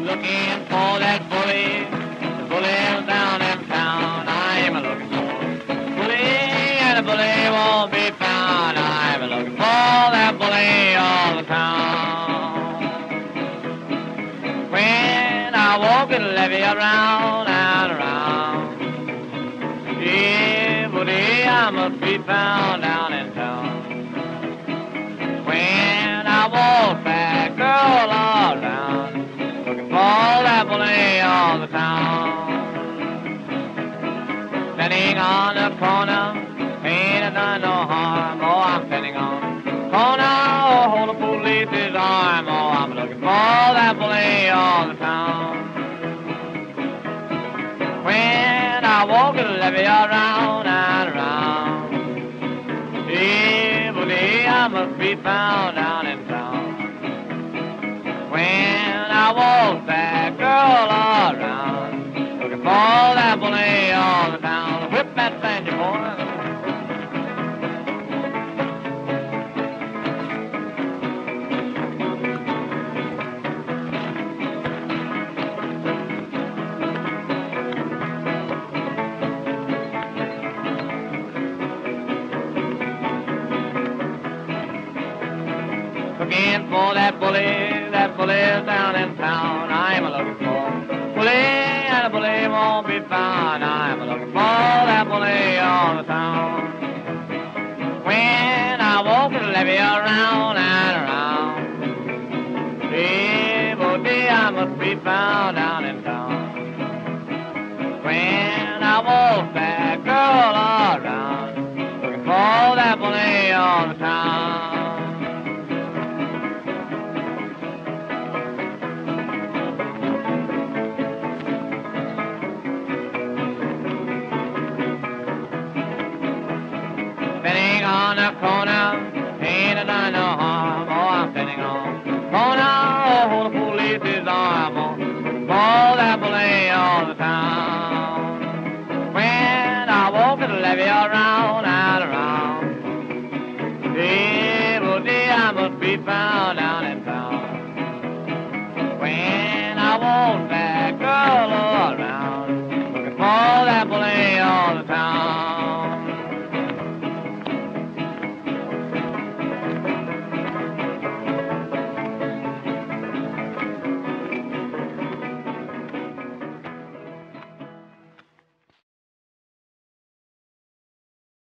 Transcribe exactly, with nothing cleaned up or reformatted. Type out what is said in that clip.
looking for that bully. The bully's down in town. I'm looking for the bully, and the bully won't be found. I'm looking for that bully all the town. When I walk the levee around and around, yeah, buddy, I must be found down in town. When I walk that girl around, looking for that bully all the town. Standing on the corner, ain't done no harm. Oh, I'm standing on the corner, oh, hold the police's arm. Oh, I'm looking for that bully all the town. When I walk the levee around and around, yeah, buddy, I must be found down in town. When I walk that girl around, looking for that bully all the town. Whip that banjo, boy. Looking for that bully, that bully's down in town. I'm looking for bully, and the bully won't be found. I'm looking for that bully all the town. When I walk the levee around and around, hey, buddy, I must be found down in town. When I walk that girl around, looking for that bully all the town. Standing on the corner, ain't a done no harm. Oh, I'm standing on the corner, oh, hold the police's arm. Oh, for that bully all the town. When I walk the levee around and around, hey, buddy, I must be found down in town.